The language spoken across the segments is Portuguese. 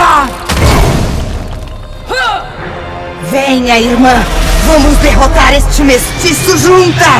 Venha, irmã! Vamos derrotar este mestiço juntas!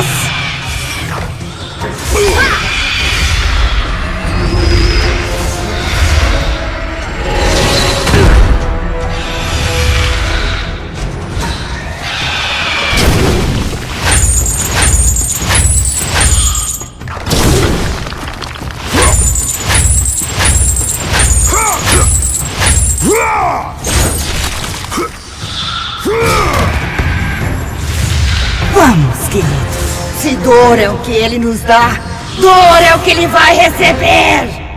Vamos, querido. Se dor é o que ele nos dá, dor é o que ele vai receber!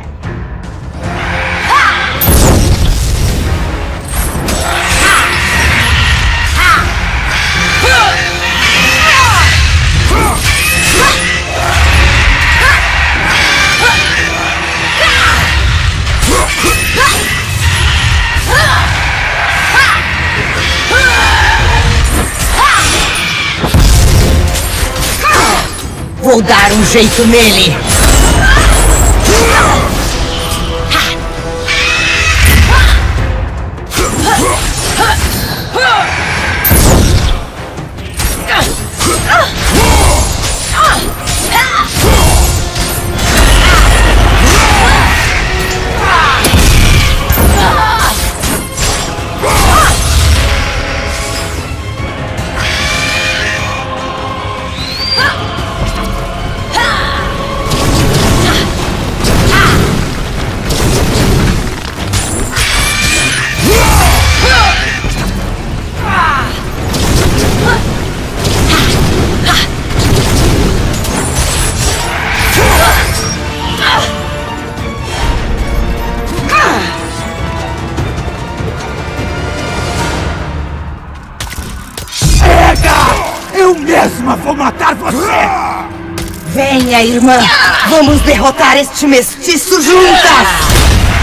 Vou dar um jeito nele! Eu mesma vou matar você! Venha, irmã! Vamos derrotar este mestiço juntas!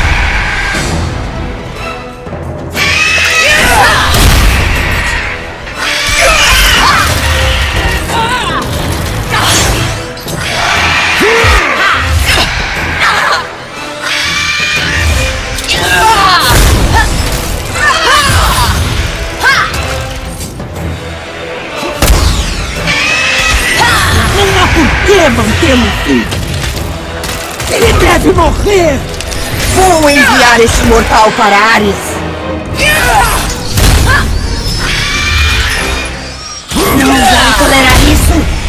Por que mantê-lo vivo? Ele deve morrer! Vou enviar este mortal para Ares! Não vou tolerar isso!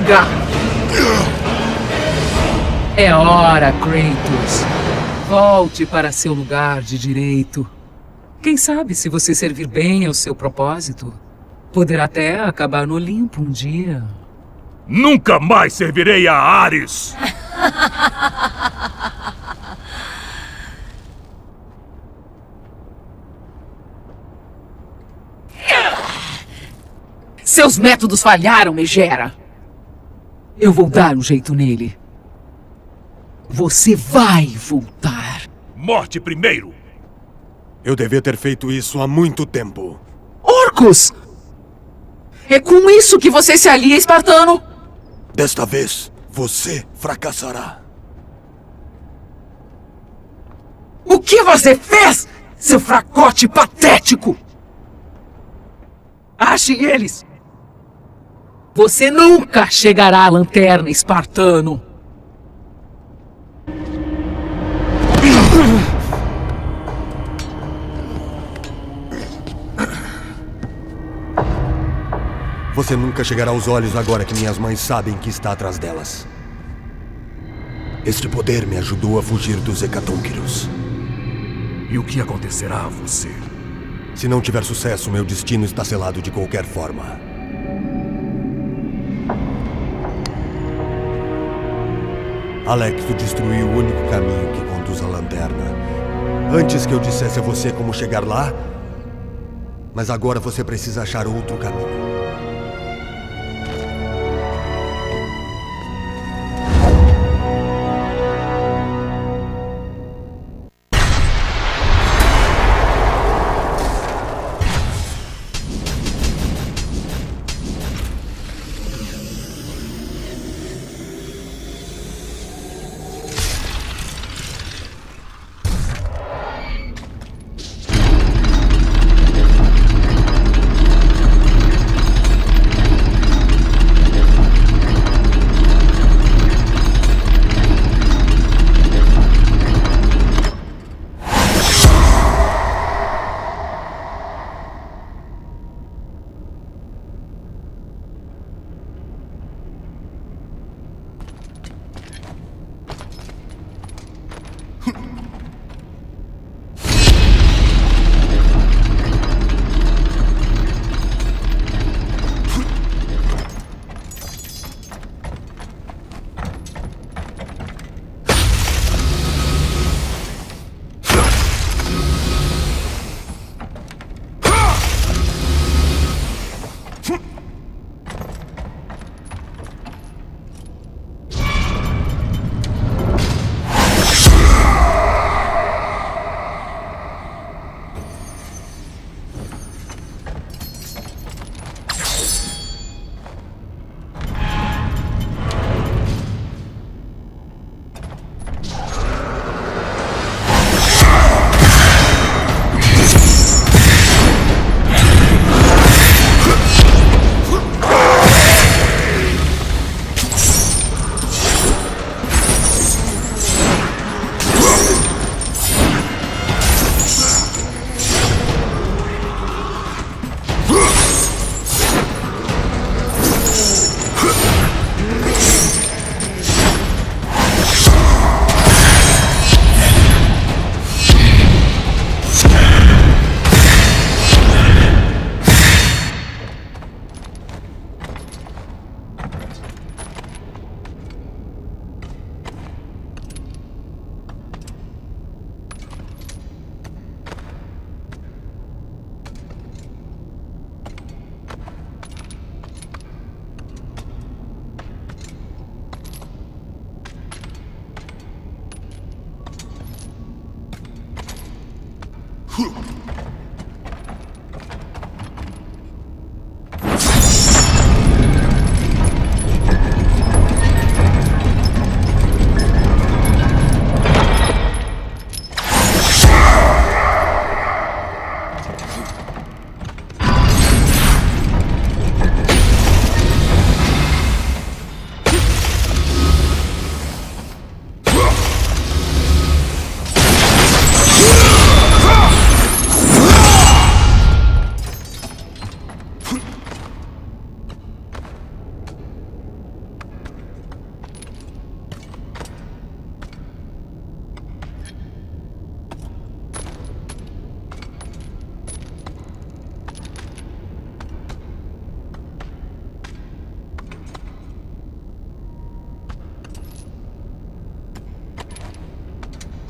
Chega! É hora, Kratos. Volte para seu lugar de direito. Quem sabe, se você servir bem ao seu propósito, poderá até acabar no Olimpo um dia. Nunca mais servirei a Ares! Seus métodos falharam, Megera. Eu vou dar um jeito nele. Você vai voltar. Morte primeiro! Eu devia ter feito isso há muito tempo. Orcos! É com isso que você se alia, espartano? Desta vez, você fracassará. O que você fez, seu fracote patético? Achem eles! Você nunca chegará à lanterna, espartano! Você nunca chegará aos olhos agora que minhas mães sabem que está atrás delas. Este poder me ajudou a fugir dos Hecatônquiros. E o que acontecerá a você? Se não tiver sucesso, meu destino está selado de qualquer forma. Alecto destruiu o único caminho que conduz à lanterna. Antes que eu dissesse a você como chegar lá, mas agora você precisa achar outro caminho.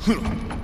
Hum.